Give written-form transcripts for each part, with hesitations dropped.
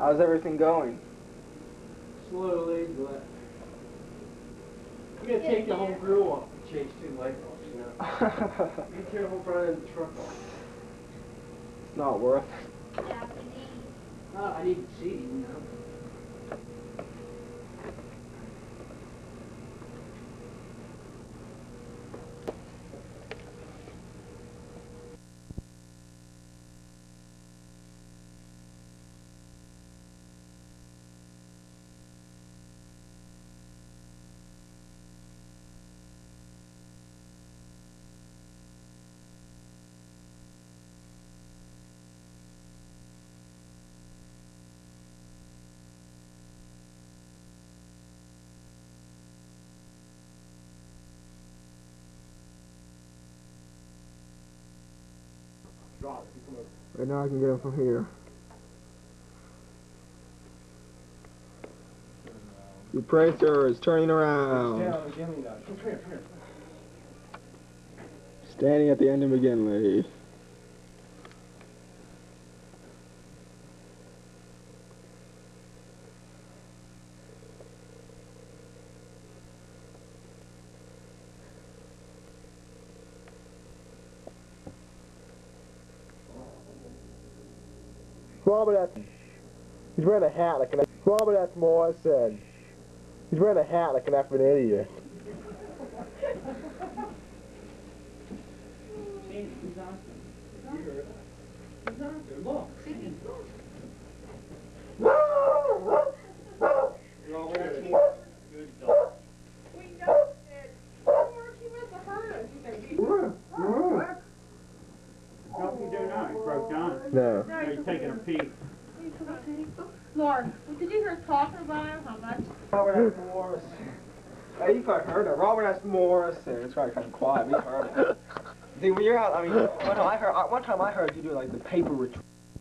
How's everything going? Slowly, but we gotta take the whole grill off to change 2 light bulbs, you know. Be careful running the truck off. It's not worth it. I need seating, you know. Right now I can get him from here. The Pracer is turning around. Standing at the end of McGinley. Robert, he's wearing a hat like an. Robert S. Moore said, he's wearing a hat like an effing idiot. No. No, he's taking a peek. Lord, did you hear us talking about him? How much? Robert S. Morris. Hey, you probably heard it. Robert S. Morris. It's probably kind of quiet. We heard it. See, when you're out, I mean, one time I heard you do like the paper retrieve.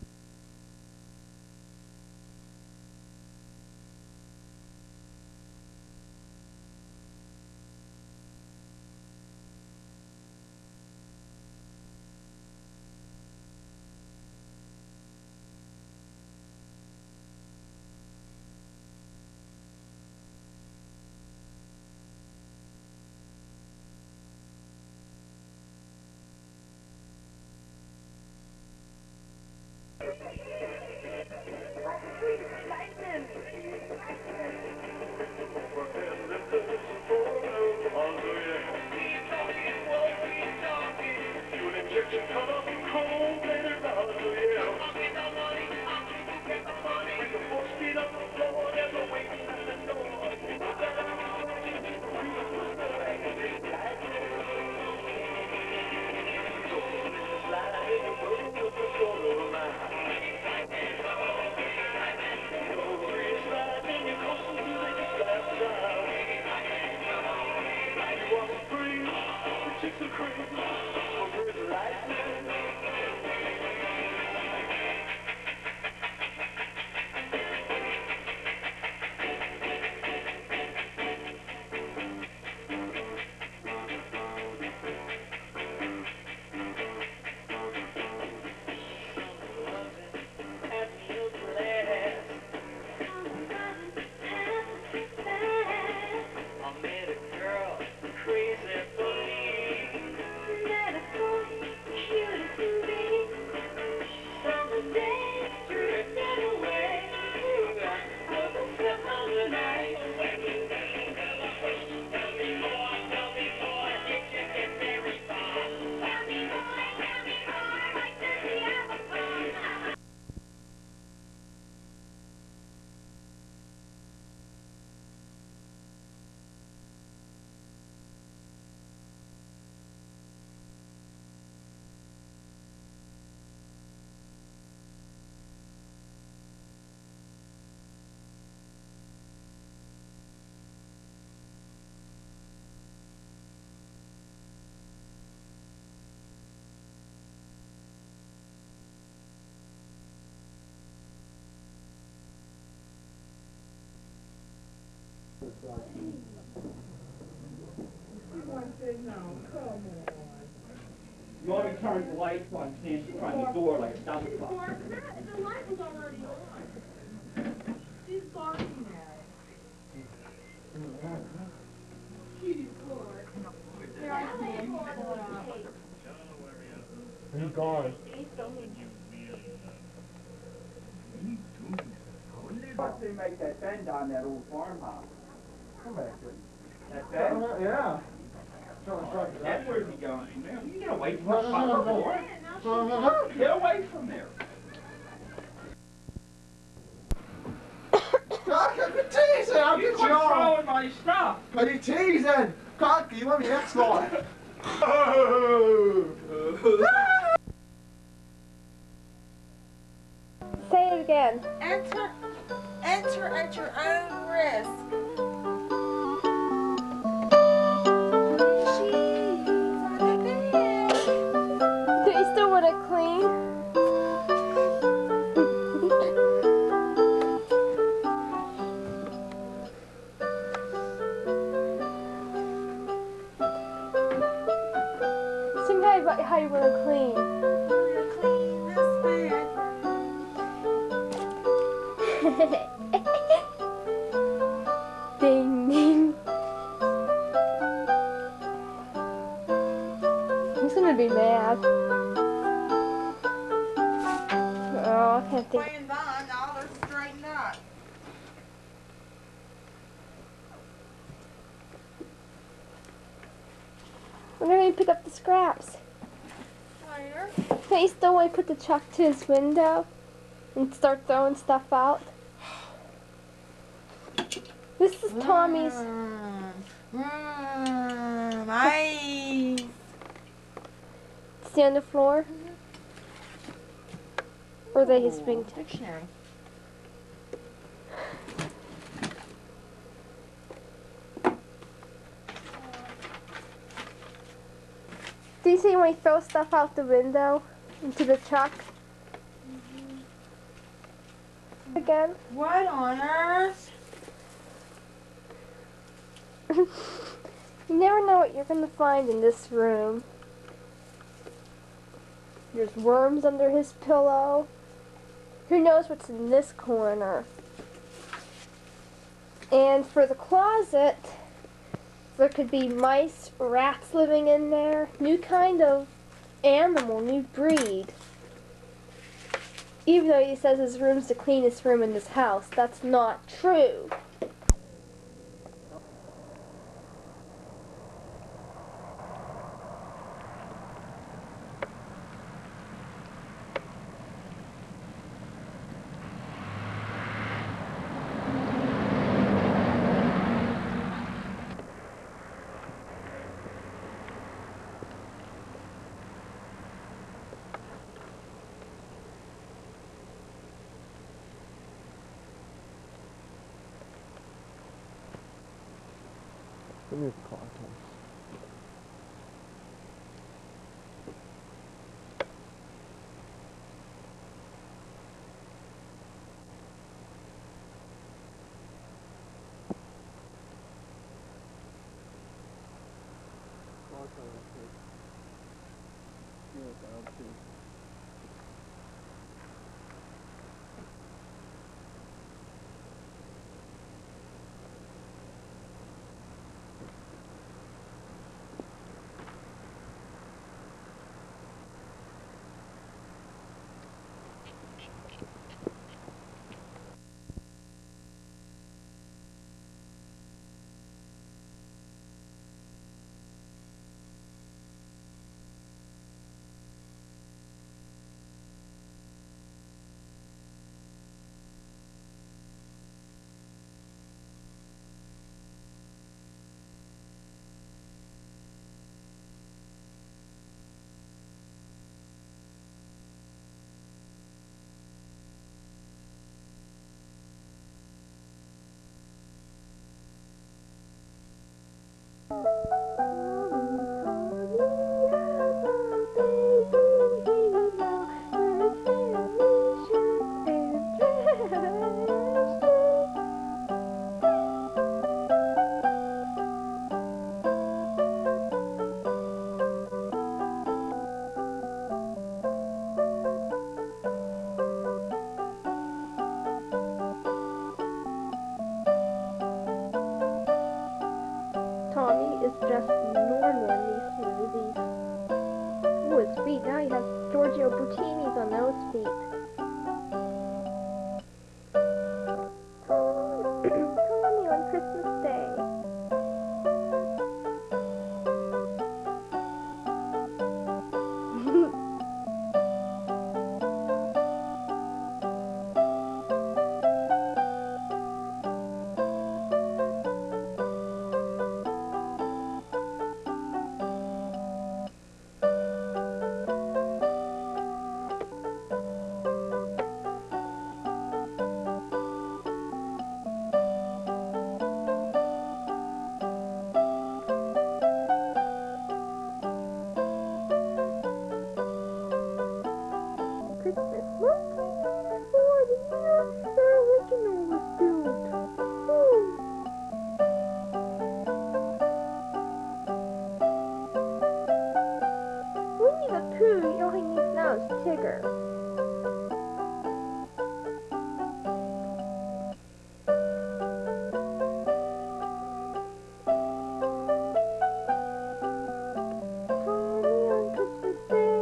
You ought to turn the lights on, stand in front of the door like a dumb fuck. The light was already on. watched him make that bend on that old farmhouse. Come back here. That bend? Yeah. That's where he going. Man, you get away from the front door. Get away from there. Cocky, you're teasing! I'll You get quit you on! throwing my stuff. Are you teasing? Cocky, you want me next one? Say it again. Enter at your own risk. She's on the bed. Do you still want to clean? Sing about how you want to clean. We're gonna clean this bed. Ding ding. He's gonna be mad. Oh, I can't think. Playing Vine, all are straightened up. We're gonna pick up the scraps. Later. Can you still wait put the truck to his window and start throwing stuff out? This is Tommy's. Nice. See on the floor? Or are they his spring Dictionary. Do you see when he throws stuff out the window into the truck? Again? What on earth? You never know what you're gonna find in this room. There's worms under his pillow. Who knows what's in this corner? And for the closet, there could be mice, rats living in there. New kind of animal, new breed. Even though he says his room's the cleanest room in this house, that's not true. Give me a clock. Tommy on Christmas Day. Christmas monkey before the year the original was built. Winnie the Pooh, all he needs now is Tigger. Tommy on Christmas Day.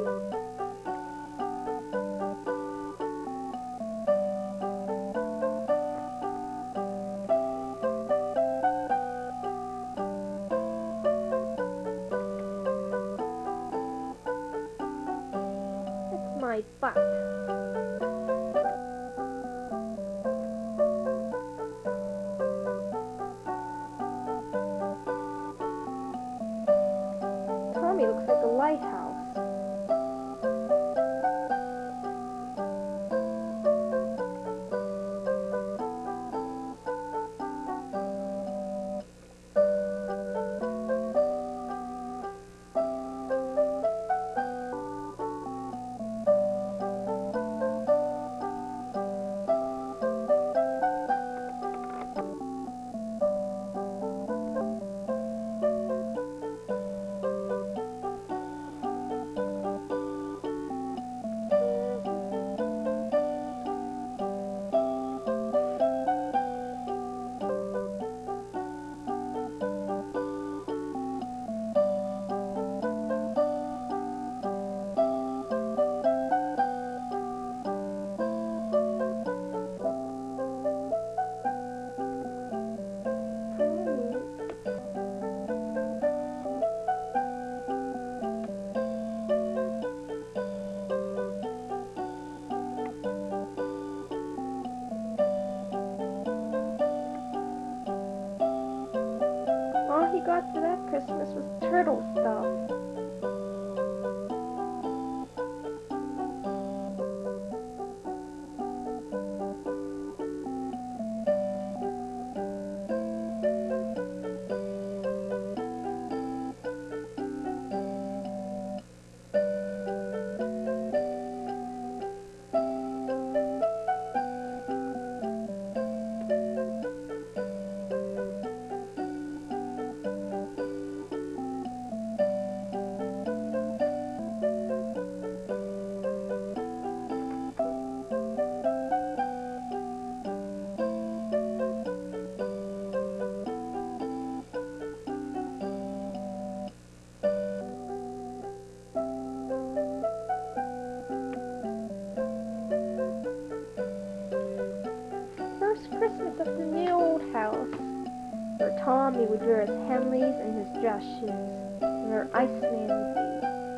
That's my butt. Tommy looks like a lighthouse. All he got for that Christmas was turtle stuff. First Christmas at the new old house, where Tommy would wear his Henleys and his dress shoes, and where Iceman would be.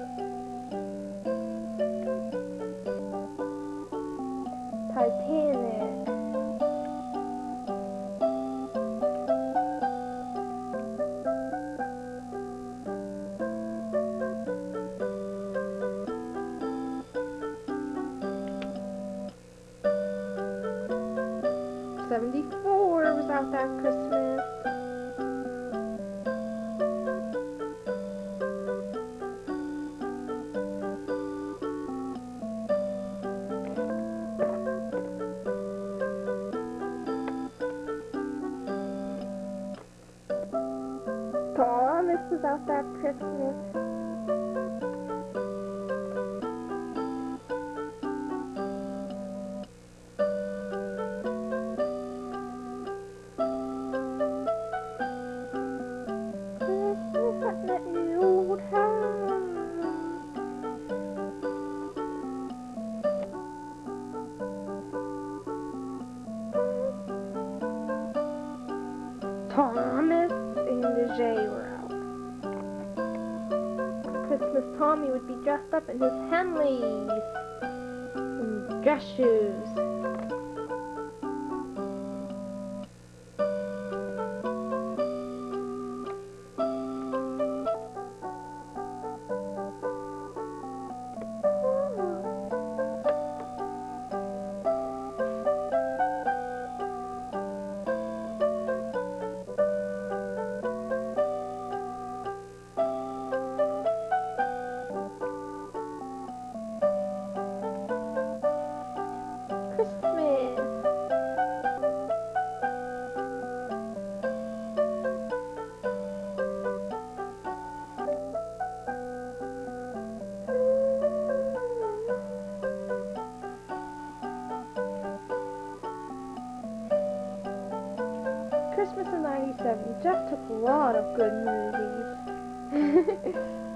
Titanic. '74 was out that Christmas. Thomas was out that Christmas. Christmas at that new old house. Thomas and the J were out. Christmas Tommy would be dressed up in his Henleys and dress shoes. Christmas in '97, Jeff took a lot of good movies.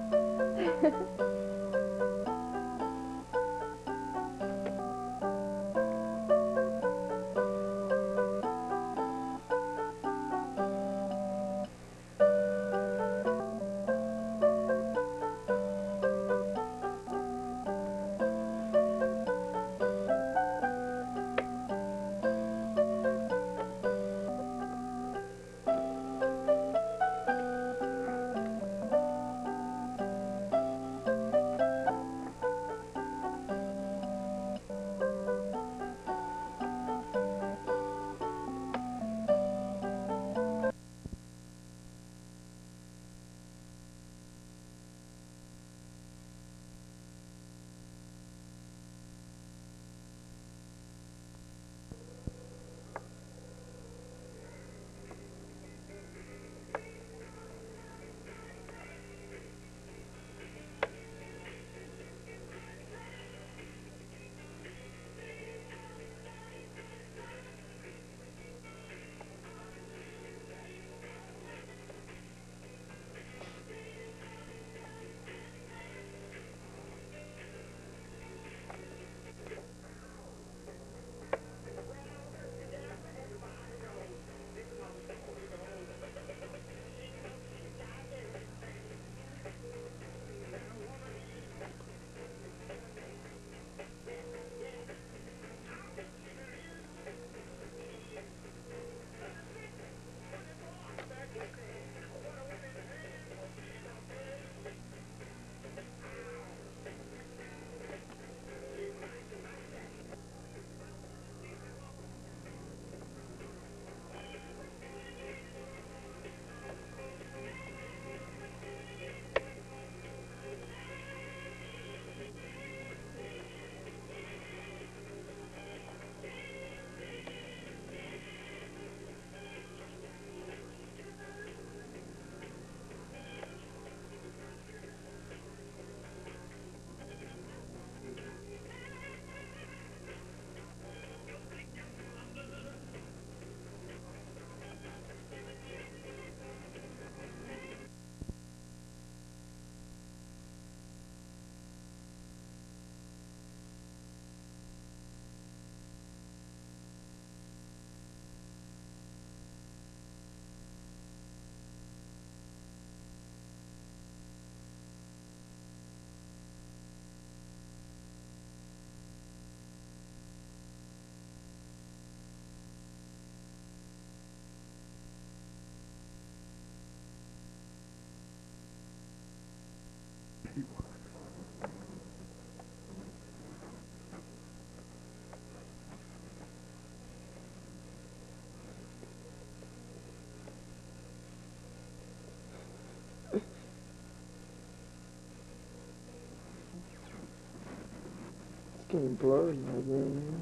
It's getting blurry in my room.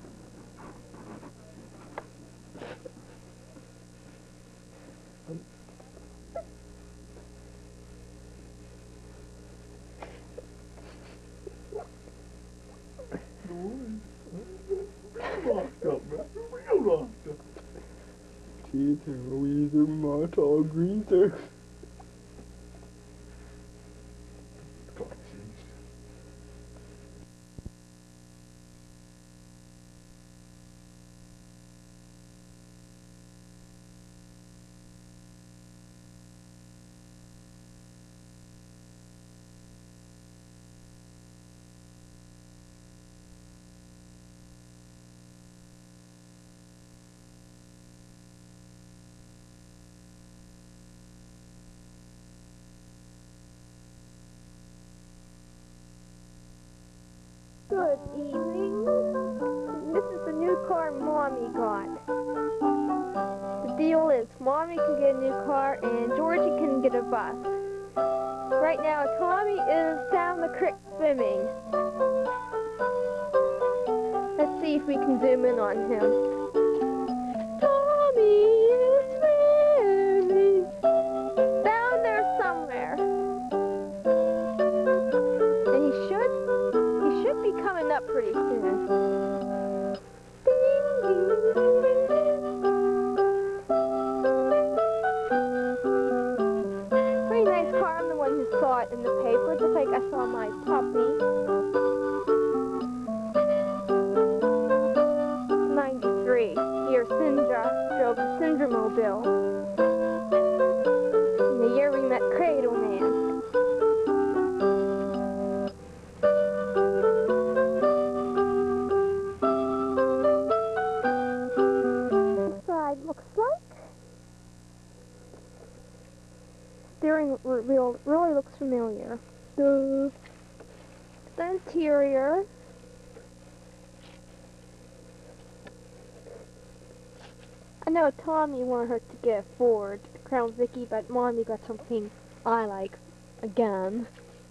Teeth and Weezer, Martall, Greaser. Good evening. This is the new car Mommy got. The deal is Mommy can get a new car and Georgie can get a bus. Right now Tommy is down the creek swimming. Let's see if we can zoom in on him. Tommy is swimming down there somewhere. And he should be coming up pretty soon. Pretty nice car. I'm the one who saw it in the paper. Just like I saw my puppy. 93. Here, Sindra drove the Syndramobile. In the year we met Cradle Man. Looks like steering wheel really looks familiar. The interior, I know Tommy wanted her to get a Ford Crown Vicky, but Mommy got something I like again.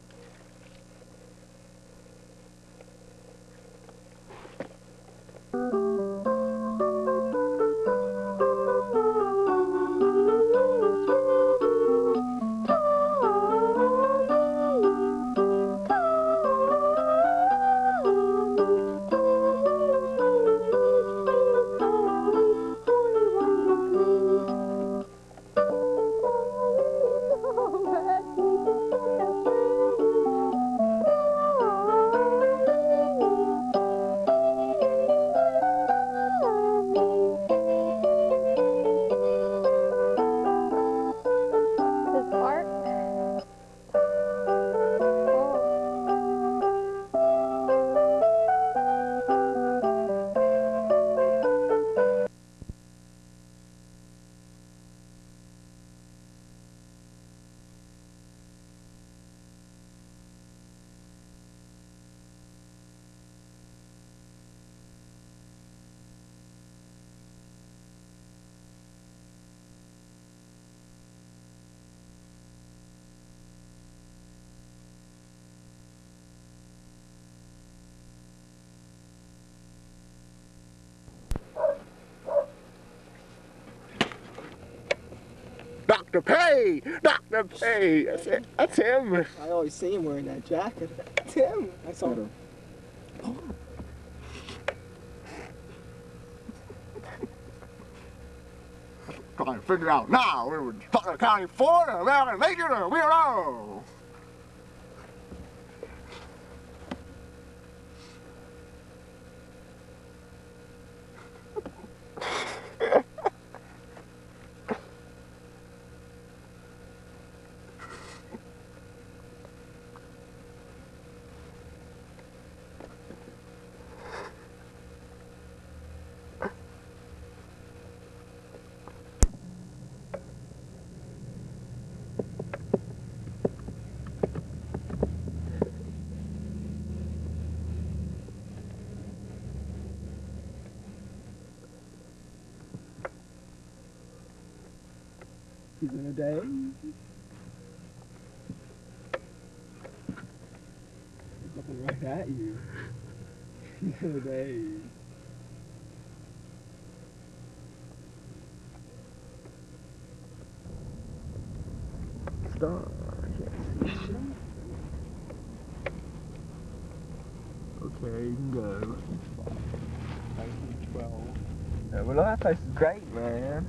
Dr. Pay! Dr. Pay! That's him. I always see him wearing that jacket. That's him. I saw him. Trying to figure out now. We were Sutton County, Florida, American Legion of Weirdo. He's in a day. He's looking right at you. He's in a day. Stop. Okay, you can go. 1912. Yeah, well, that place is great, man.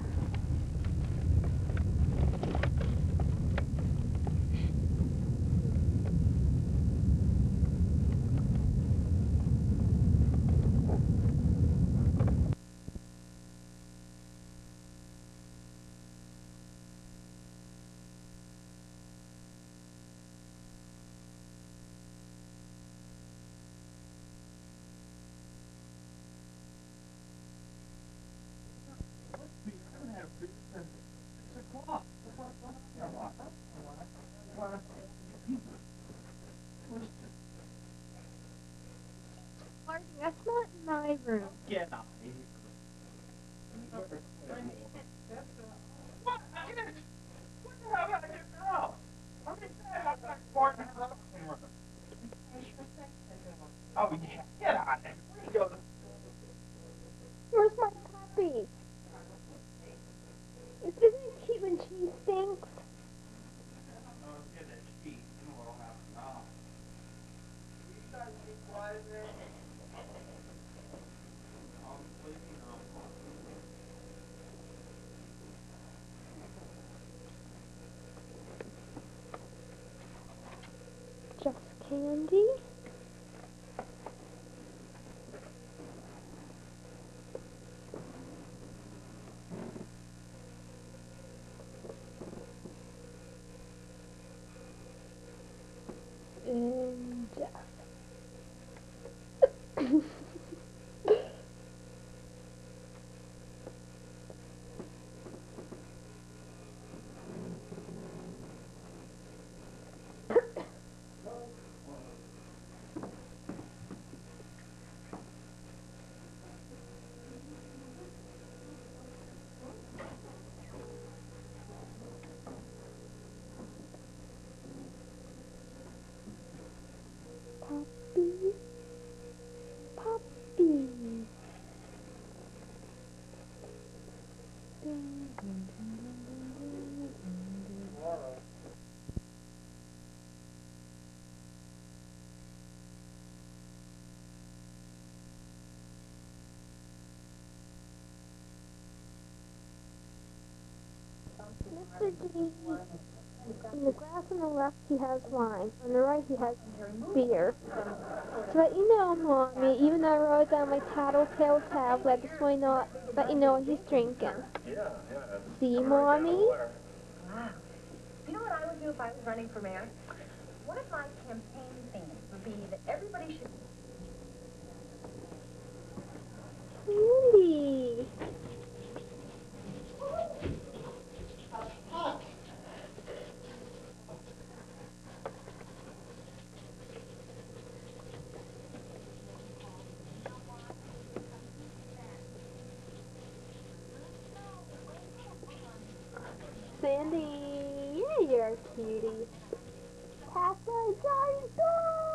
room. Get out of here. What? What the hell did I do now? I'm just saying I'm not part of the room. Oh, yeah. Get out of there. Where you go? Where's my puppy? Isn't it cute when she stinks? Oh, get that sheet. You know what I'll have now. Just candy? And Jeff. Puppy. Puppy. Mr. G. On the glass on the left he has wine. On the right he has beer. To let you know, Mommy, even though I wrote down my tattletale tablet, I just want to let you know what he's drinking. Yeah. See, Mommy? Wow. You know what I would do if I was running for mayor? One of my campaign themes would be that everybody should... Andy! Sandy, yeah, you're a cutie. Pass my Johnny Dog!